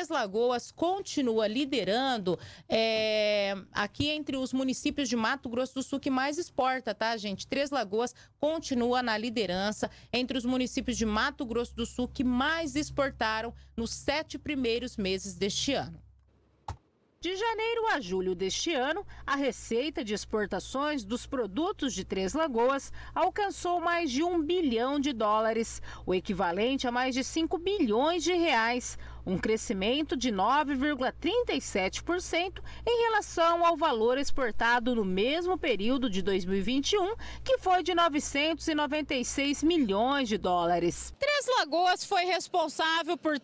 Três Lagoas continua liderando aqui entre os municípios de Mato Grosso do Sul que mais exporta, tá, gente? Três Lagoas continua na liderança entre os municípios de Mato Grosso do Sul que mais exportaram nos 7 primeiros meses deste ano. De janeiro a julho deste ano, a receita de exportações dos produtos de Três Lagoas alcançou mais de US$ 1 bilhão, o equivalente a mais de 5 bilhões de reais, um crescimento de 9,37% em relação ao valor exportado no mesmo período de 2021, que foi de US$ 996 milhões. Três Lagoas foi responsável por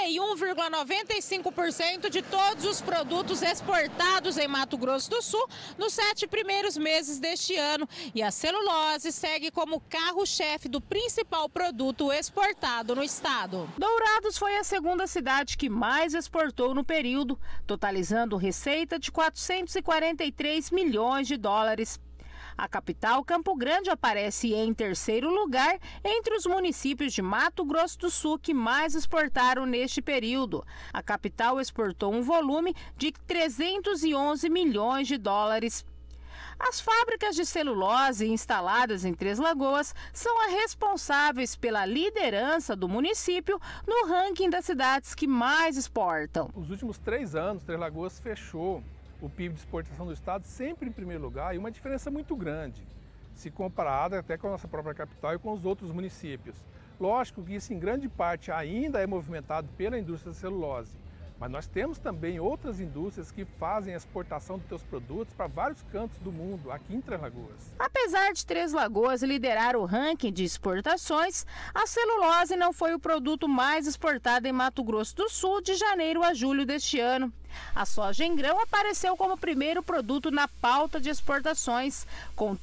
31,95% de todos os produtos exportados em Mato Grosso do Sul nos 7 primeiros meses deste ano. E a celulose segue como carro-chefe do principal produto exportado no estado. Dourados foi a segunda cidade que mais exportou no período, totalizando receita de US$ 443 milhões. A capital, Campo Grande, aparece em terceiro lugar entre os municípios de Mato Grosso do Sul que mais exportaram neste período. A capital exportou um volume de US$ 311 milhões. As fábricas de celulose instaladas em Três Lagoas são as responsáveis pela liderança do município no ranking das cidades que mais exportam. Nos últimos 3 anos, Três Lagoas fechou o PIB de exportação do estado sempre em primeiro lugar, e uma diferença muito grande, se comparada até com a nossa própria capital e com os outros municípios. Lógico que isso em grande parte ainda é movimentado pela indústria da celulose, mas nós temos também outras indústrias que fazem a exportação dos seus produtos para vários cantos do mundo, aqui em Três Lagoas. Apesar de Três Lagoas liderar o ranking de exportações, a celulose não foi o produto mais exportado em Mato Grosso do Sul de janeiro a julho deste ano. A soja em grão apareceu como primeiro produto na pauta de exportações, com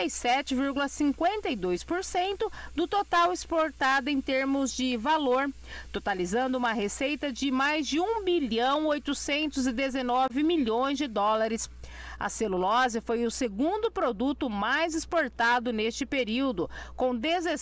37,52% do total exportado em termos de valor, totalizando uma receita de mais de US$ 1 bilhão 819 milhões. A celulose foi o segundo produto mais exportado neste período, com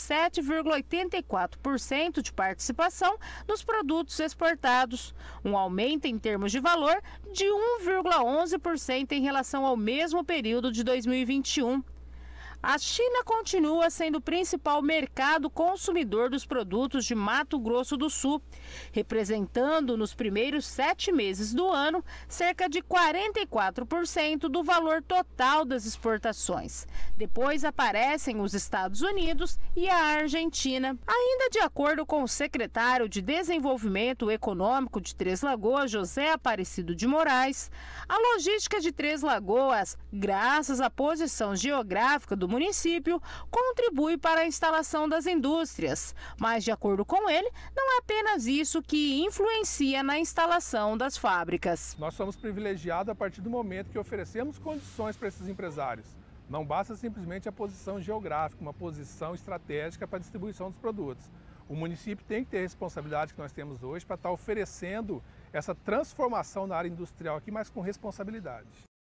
17,84% de participação nos produtos exportados, um aumento em termos de valor de 1,11% em relação ao mesmo período de 2021. A China continua sendo o principal mercado consumidor dos produtos de Mato Grosso do Sul, representando nos primeiros 7 meses do ano cerca de 44% do valor total das exportações. Depois aparecem os Estados Unidos e a Argentina. Ainda de acordo com o secretário de Desenvolvimento Econômico de Três Lagoas, José Aparecido de Moraes, a logística de Três Lagoas, graças à posição geográfica do município, contribui para a instalação das indústrias. Mas, de acordo com ele, não é apenas isso que influencia na instalação das fábricas. Nós somos privilegiados a partir do momento que oferecemos condições para esses empresários. Não basta simplesmente a posição geográfica, uma posição estratégica para a distribuição dos produtos. O município tem que ter a responsabilidade que nós temos hoje para estar oferecendo essa transformação na área industrial aqui, mas com responsabilidade.